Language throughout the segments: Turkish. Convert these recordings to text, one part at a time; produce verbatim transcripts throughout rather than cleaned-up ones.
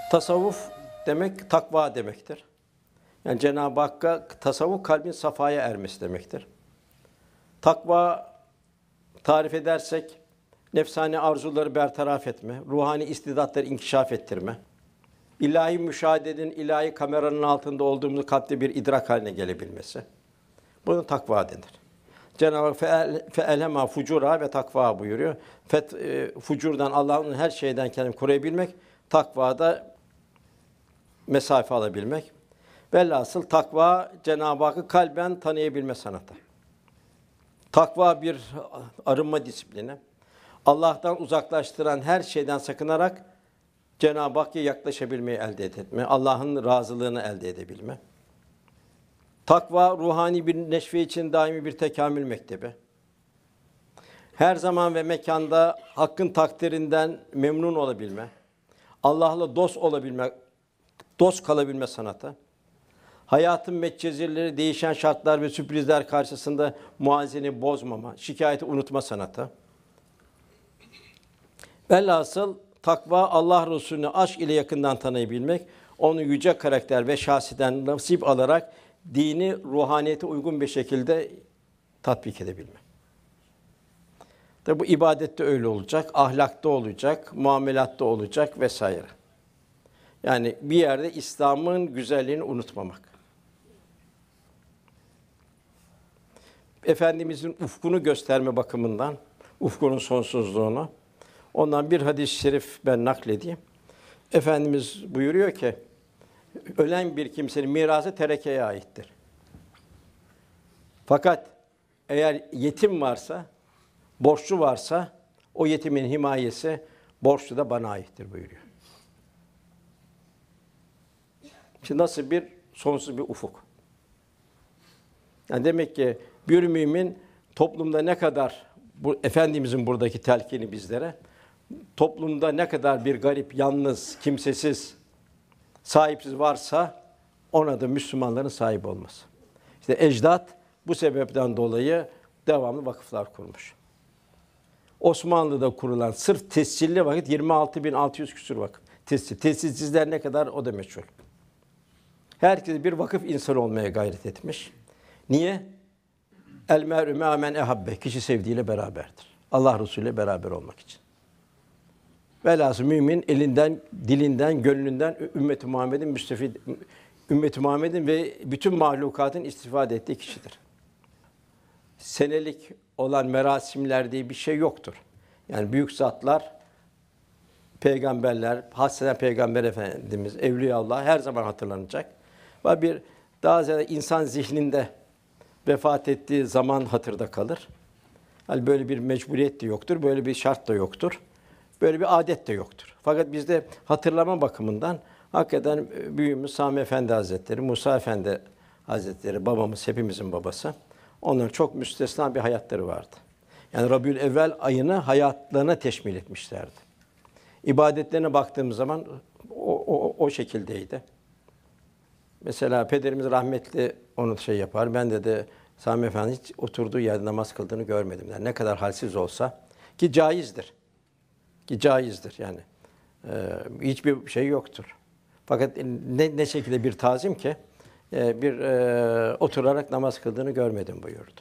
Tasavvuf demek takva demektir. Yani Cenab-ı Hakk'a tasavvuf kalbin safaya ermesi demektir. Takva tarif edersek nefsani arzuları bertaraf etme, ruhani istidatları inkişaf ettirme, ilahi müşahedenin ilahi kameranın altında olduğumuzu kalpte bir idrak haline gelebilmesi. Buna takva denir. Cenab-ı Hak feelhema fucura ve takva buyuruyor. Fet, e, fucurdan, Allah'ın her şeyden kendini koruyabilmek, takvada mesafe alabilmek. Velhasıl takva Cenab-ı Hakk'ı kalben tanıyabilme sanatı. Takva bir arınma disiplini. Allah'tan uzaklaştıran her şeyden sakınarak Cenab-ı Hakk'a yaklaşabilmeyi elde etme, Allah'ın razılığını elde edebilme. Takva ruhani bir neşve için daimi bir tekamül mektebi. Her zaman ve mekanda Hakk'ın takdirinden memnun olabilme, Allah'la dost olabilme, dost kalabilme sanatı. Hayatın metcezirleri, değişen şartlar ve sürprizler karşısında muazeni bozmama, şikayeti unutma sanatı. Velhasıl takva Allah Resulü'nü aşk ile yakından tanıyabilmek, onu yüce karakter ve şahsiden nasip alarak dini ruhaniyete uygun bir şekilde tatbik edebilmek. Tabi bu ibadette öyle olacak, ahlakta olacak, muamelatta olacak vesaire. Yani bir yerde İslam'ın güzelliğini unutmamak. Efendimizin ufkunu gösterme bakımından, ufkunun sonsuzluğunu, ondan bir hadis-i şerif ben nakledeyim. Efendimiz buyuruyor ki, ölen bir kimsenin mirası terekeye aittir. Fakat eğer yetim varsa, borçlu varsa, o yetimin himayesi, borçlu da bana aittir buyuruyor. Şimdi nasıl bir sonsuz bir ufuk? Yani demek ki bir mümin toplumda ne kadar bu Efendimizin buradaki telkini bizlere, toplumda ne kadar bir garip, yalnız, kimsesiz, sahipsiz varsa ona da Müslümanların sahibi olması. İşte ecdat bu sebepten dolayı devamlı vakıflar kurmuş. Osmanlı'da kurulan sırf tescilli vakıf yirmi altı bin altı yüz küsur vakıf. Tescil. Tescilsizler ne kadar o da meçhul. Herkes bir vakıf insanı olmaya gayret etmiş. Niye? El mer'ü me'a men ehabbe. Kişi sevdiğiyle beraberdir. Allah Resulü ile beraber olmak için. Velhâsıl mümin elinden, dilinden, gönlünden ümmeti Muhammed'in müstefid ümmeti Muhammed'in ve bütün mahlukatın istifade ettiği kişidir. Senelik olan merasimler diye bir şey yoktur. Yani büyük zatlar, peygamberler, hasreten Peygamber Efendimiz, Evliyaullah her zaman hatırlanacak. Ve bir daha ziyade insan zihninde vefat ettiği zaman hatırda kalır. Yani böyle bir mecburiyet de yoktur, böyle bir şart da yoktur. Böyle bir adet de yoktur. Fakat bizde hatırlama bakımından hakikaten büyüğümüz Sami Efendi Hazretleri, Musa Efendi Hazretleri, babamız, hepimizin babası. Onların çok müstesna bir hayatları vardı. Yani Rabiülevvel ayını hayatlarına teşmil etmişlerdi. İbadetlerine baktığımız zaman o, o, o şekildeydi. Mesela pederimiz rahmetli onu şey yapar. Ben de de Sami Efendi hiç oturduğu yerde namaz kıldığını görmedim. Yani ne kadar halsiz olsa ki caizdir. Ki caizdir yani. Ee, hiçbir şey yoktur. Fakat ne, ne şekilde bir tazim ki e, bir e, oturarak namaz kıldığını görmedim buyurdu.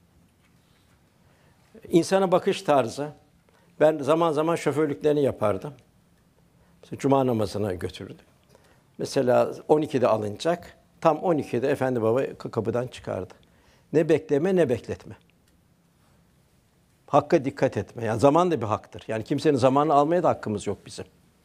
İnsana bakış tarzı. Ben zaman zaman şoförlüklerini yapardım. Mesela cuma namazına götürdüm. Mesela on ikide alınacak. Tam on ikide efendi baba kapıdan çıkardı. Ne bekleme ne bekletme. Hakka dikkat etme. Yani zaman da bir haktır. Yani kimsenin zamanını almaya da hakkımız yok bizim.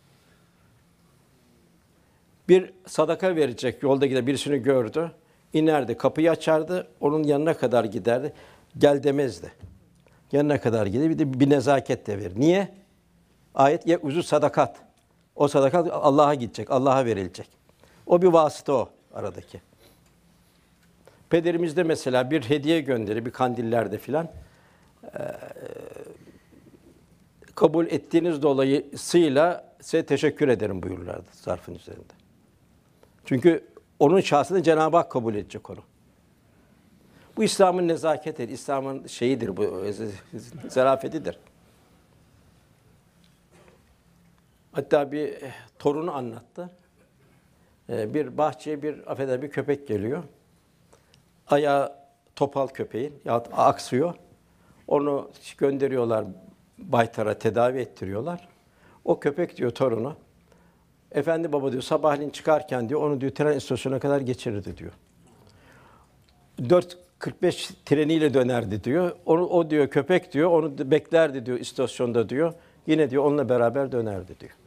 Bir sadaka verecek yolda gider birisini gördü. İnerdi, kapıyı açardı, onun yanına kadar giderdi. Gel demezdi. Yanına kadar gider, bir de bir nezaket de verir. Niye? Ayet ya uzu sadakat. O sadakat Allah'a gidecek, Allah'a verilecek. O bir vasıta o aradaki. Pederimiz de mesela bir hediye gönderir, bir kandillerde filan. Ee, kabul ettiğiniz dolayısıyla size teşekkür ederim buyururlardı zarfın üzerinde. Çünkü onun şahsını Cenab-ı Hak kabul edecek onu. Bu İslam'ın nezaketidir, İslam'ın şeyidir, bu zarafetidir. Hatta bir torunu anlattı. Ee, bir bahçeye bir affeder bir köpek geliyor. Ayağı topal köpeğin ya aksıyor. Onu gönderiyorlar baytara tedavi ettiriyorlar. O köpek diyor torunu. Efendi baba diyor sabahleyin çıkarken diyor onu diyor tren istasyonuna kadar geçirirdi diyor. dört kırk beş treniyle dönerdi diyor. Onu o diyor köpek diyor onu beklerdi diyor istasyonda diyor. Yine diyor onunla beraber dönerdi diyor.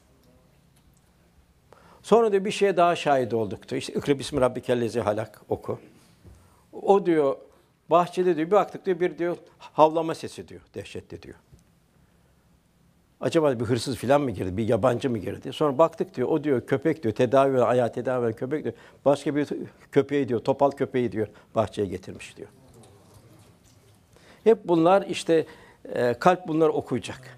Sonra diyor bir şeye daha şahit olduk diyor. İşte İkra bismi rabbikellezi halak oku. O diyor bahçede diyor bir baktık diyor bir diyor havlama sesi diyor dehşetli diyor. Acaba bir hırsız filan mı girdi, bir yabancı mı girdi? Sonra baktık diyor, o diyor köpek diyor, tedavi eden, ayağı tedavi eden köpek diyor. Başka bir köpeği diyor, topal köpeği diyor, bahçeye getirmiş diyor. Hep bunlar işte, e, kalp bunları okuyacak.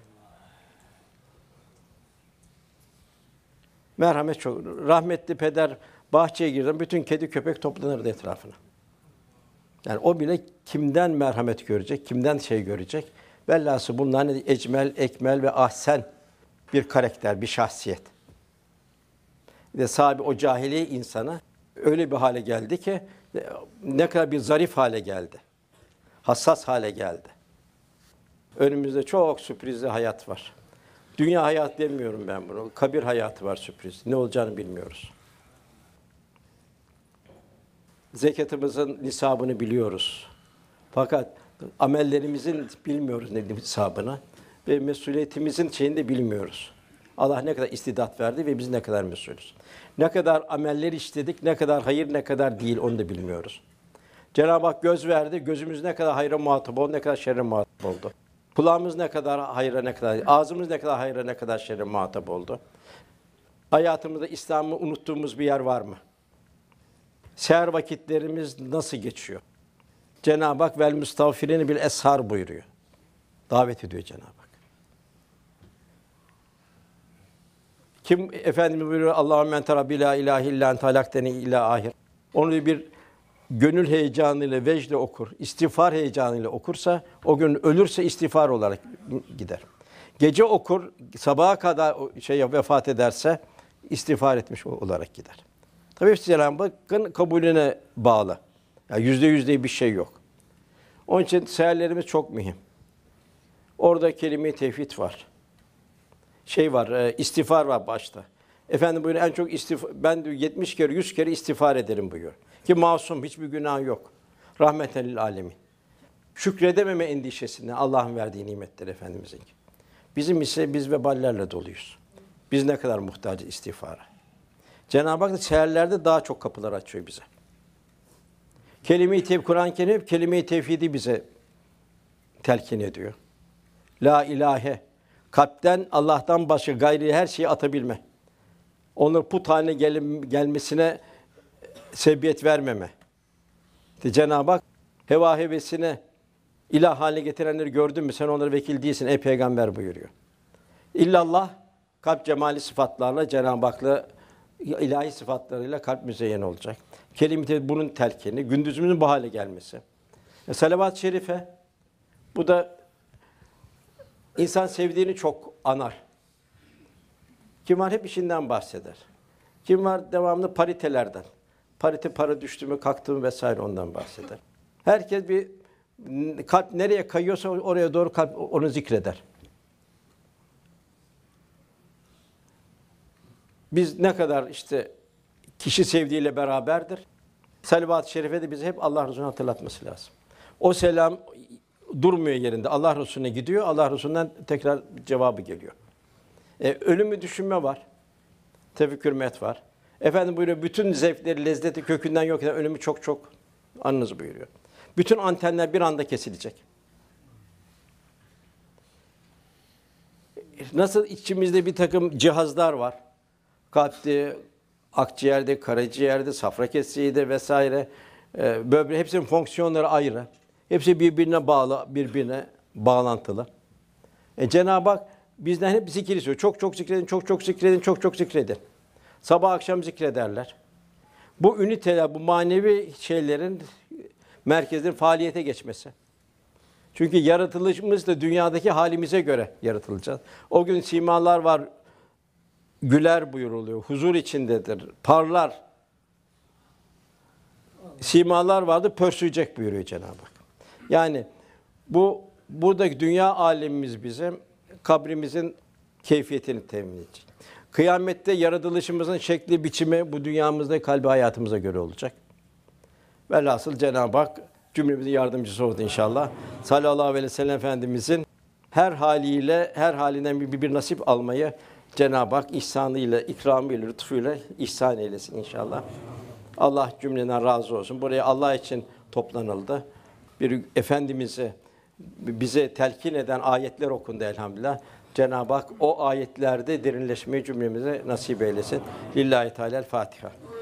Merhamet çok. Rahmetli peder bahçeye girdi, bütün kedi köpek toplanırdı etrafına. Yani o bile kimden merhamet görecek, kimden şey görecek? Velhâsıl bunlar ne? Ecmel, ekmel ve ahsen bir karakter, bir şahsiyet. Ve sahibi o cahiliye insana öyle bir hale geldi ki ne kadar bir zarif hale geldi. Hassas hale geldi. Önümüzde çok sürprizli hayat var. Dünya hayat demiyorum ben bunu. Kabir hayatı var sürpriz. Ne olacağını bilmiyoruz. Zekatımızın nisabını biliyoruz. Fakat amellerimizin bilmiyoruz ne hesabını ve mesuliyetimizin şeyini de bilmiyoruz. Allah ne kadar istidat verdi ve biz ne kadar mesulüz. Ne kadar ameller işledik, ne kadar hayır, ne kadar değil onu da bilmiyoruz. Cenab-ı Hak göz verdi, gözümüz ne kadar hayra muhatap oldu, ne kadar şerre muhatap oldu. Kulağımız ne kadar hayra, ne kadar, ağzımız ne kadar hayra, ne kadar şerre muhatap oldu. Hayatımızda İslam'ı unuttuğumuz bir yer var mı? Seher vakitlerimiz nasıl geçiyor? Cenab-ı Hak vel müstağfirin bil eshar buyuruyor. Davet ediyor Cenab-ı Hak. Kim Efendimiz buyuruyor Allahümme ente rabbi la ilahe illa ente halakteni ila ahir. Onu bir gönül heyecanıyla, vecde okur, istiğfar heyecanıyla okursa o gün ölürse istiğfar olarak gider. Gece okur, sabaha kadar şey vefat ederse istiğfar etmiş olarak gider. Tabii hepsi Cenab-ı Hakk'ın kabulüne bağlı. Yani yüzde yüz diye bir şey yok. Onun için seherlerimiz çok mühim. Orada kelime-i tevhid var. Şey var, e, istiğfar var başta. Efendim buyuruyor en çok istif ben diyor yetmiş kere, yüz kere istiğfar ederim buyuruyor. Ki masum, hiçbir günah yok. Rahmeten lil âlemin. Şükredememe endişesinden Allah'ın verdiği nimetler Efendimizin. Bizim ise biz veballerle doluyuz. Biz ne kadar muhtacız istiğfara. Cenab-ı Hak da seherlerde daha çok kapılar açıyor bize. Kelime-i tevhid, Kur'an-ı Kerim kelime-i tevhidi bize telkin ediyor. La ilahe, kalpten Allah'tan başka gayri her şeyi atabilme. Onları put haline gel gelmesine sebebiyet vermeme. İşte Cenab-ı Hak heva hevesine ilah haline getirenleri gördün mü? Sen onlara vekil değilsin ey peygamber buyuruyor. İllallah kalp cemali sıfatlarla Cenab-ı Hak'la ilahi sıfatlarıyla kalp müzeyyen olacak. Kelime-i bunun telkini, gündüzümüzün bu hale gelmesi. E, Salavat-ı şerife, bu da insan sevdiğini çok anar. Kim var hep işinden bahseder. Kim var devamlı paritelerden. Parite para düştü mü, kalktı mı vesaire ondan bahseder. Herkes bir kalp nereye kayıyorsa oraya doğru kalp onu zikreder. Biz ne kadar işte kişi sevdiğiyle beraberdir. Salavat-ı şerife de bize hep Allah Resulü'nü hatırlatması lazım. O selam durmuyor yerinde. Allah Resulüne gidiyor. Allah Resulü'nden tekrar cevabı geliyor. E, ölümü düşünme var. Tefekkür met var. Efendim buyuruyor bütün zevkleri, lezzeti kökünden yok eden ölümü çok çok anınız buyuruyor. Bütün antenler bir anda kesilecek. Nasıl içimizde bir takım cihazlar var. Kalpte, akciğerde, karaciğerde, safra keseciğinde vesaire. E, böbrek hepsinin fonksiyonları ayrı. Hepsi birbirine bağlı, birbirine bağlantılı. E, Cenab-ı Hak bizden hep zikir istiyor. Çok çok zikredin, çok çok zikredin, çok çok zikredin. Sabah akşam zikrederler. Bu üniteler, bu manevi şeylerin merkezin faaliyete geçmesi. Çünkü yaratılışımız da dünyadaki halimize göre yaratılacağız. O gün simalar var, güler buyuruluyor. Huzur içindedir. Parlar. Simalar vardı, pörsüyecek buyuruyor Cenab-ı Hak. Yani bu buradaki dünya alemimiz bizim kabrimizin keyfiyetini temin edecek. Kıyamette yaratılışımızın şekli, biçimi bu dünyamızda kalbi hayatımıza göre olacak. Velhasıl Cenab-ı Hak cümlemizin yardımcısı oldu inşallah. Sallallahu aleyhi ve sellem Efendimizin her haliyle, her halinden bir, bir nasip almayı Cenab-ı Hak ihsanıyla, ikramıyla, lütfuyla ihsan eylesin inşallah. Allah cümleden razı olsun. Buraya Allah için toplanıldı. Bir Efendimiz'i bize telkin eden ayetler okundu elhamdülillah. Cenab-ı Hak o ayetlerde derinleşmeyi cümlemize nasip eylesin. Lillahi Teala'l Fatiha.